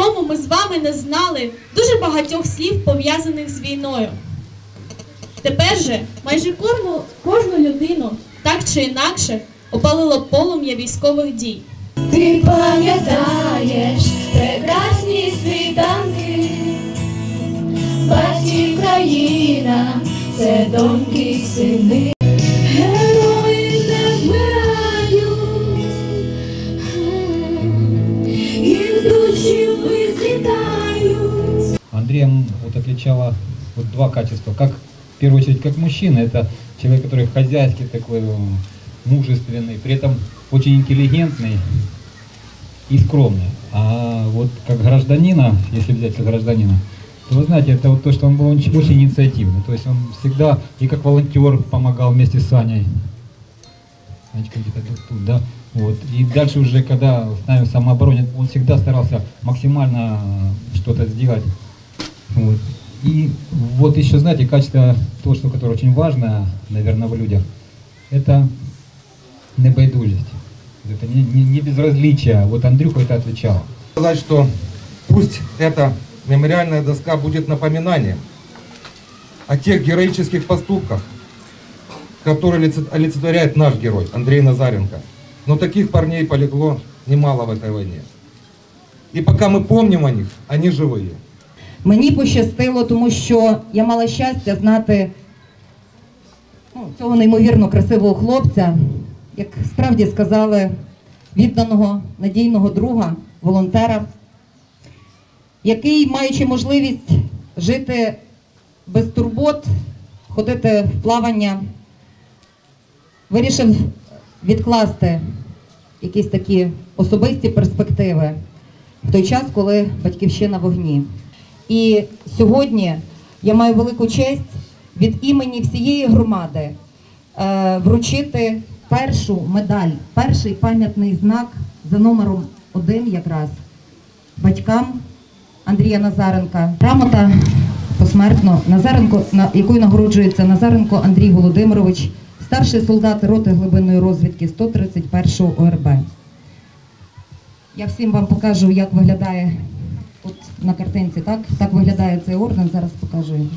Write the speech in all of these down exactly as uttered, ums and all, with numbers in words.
тому ми з вами не знали дуже багатьох слів, пов'язаних з війною. Тепер же майже кожну, кожну людину так чи інакше опалило полум'я військових дій. Ти пам'ятаєш прекрасні світанки, батьків країна, це доньки й сини. Герої не вмирають, їх душі визлітають. Андрея вот отличало вот два качества. Как, в первую очередь, как мужчина, это человек, который хозяйский такой, мужественный, при этом очень интеллигентный и скромный. А вот как гражданина, если взять как гражданина, то вы знаете, это вот то, что он был очень, очень инициативный. То есть он всегда и как волонтер помогал вместе с Аней. Анечка где-то тут, да? Вот. И дальше уже, когда с нами в самообороне, он всегда старался максимально что-то сделать. Вот. И вот еще, знаете, качество, то, что, которое очень важно, наверное, в людях, это небайдужесть. Это не, не, не безразличие. Вот Андрюха это отвечал. Сказать, что пусть эта мемориальная доска будет напоминанием о тех героических поступках, которые олицетворяет наш герой Андрей Назаренко. Но таких парней полегло немало в этой войне. И пока мы помним о них, они живые. Мені пощастило, тому що я мала щастя знати ну, цього неймовірно красивого хлопця, як справді сказали, відданого, надійного друга, волонтера, який, маючи можливість жити без турбот, ходити в плавання, вирішив відкласти якісь такі особисті перспективи в той час, коли батьківщина в вогні. І сьогодні я маю велику честь від імені всієї громади е, вручити першу медаль, перший пам'ятний знак за номером один якраз батькам Андрія Назаренка. Грамота посмертно, Назаренко, на, якою нагороджується Назаренко Андрій Володимирович, старший солдат роти глибинної розвідки сто тридцять першого О Ер Бе. Я всім вам покажу, як виглядає от на картинці, так? Так виглядає цей орден, зараз покажу його.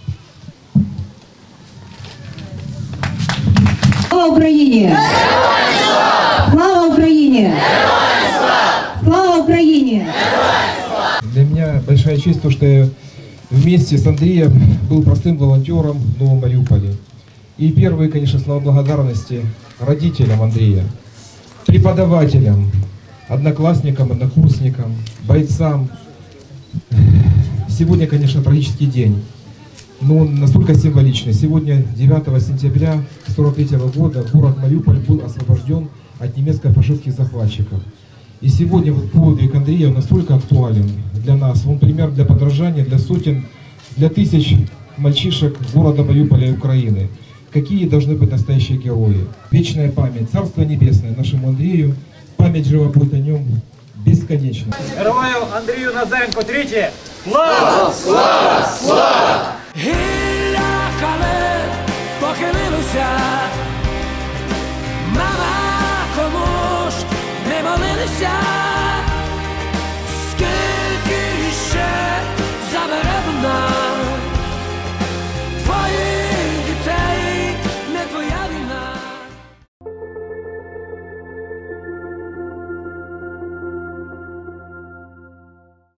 Слава Україні! Слава Україні! Слава Україні! Для меня большая честь то, что я вместе с Андреем был простым волонтером в Новом Мариуполе. И первые, конечно, слова благодарности родителям Андрея, преподавателям, одноклассникам, однокурсникам, бойцам. Сегодня, конечно, трагический день, но он настолько символичный. Сегодня, девятого сентября тысяча девятьсот сорок третьего года, город Мариуполь был освобожден от немецко-фашистских захватчиков. И сегодня вот подвиг Андрея настолько актуален для нас. Он пример для подражания, для сотен, для тысяч мальчишек города Мариуполя и Украины. Какие должны быть настоящие герои. Вечная память, Царство Небесное нашему Андрею. Память жива будет о нем бесконечно. Герою Андрію Назаренко третє! Слава! Слава! Слава!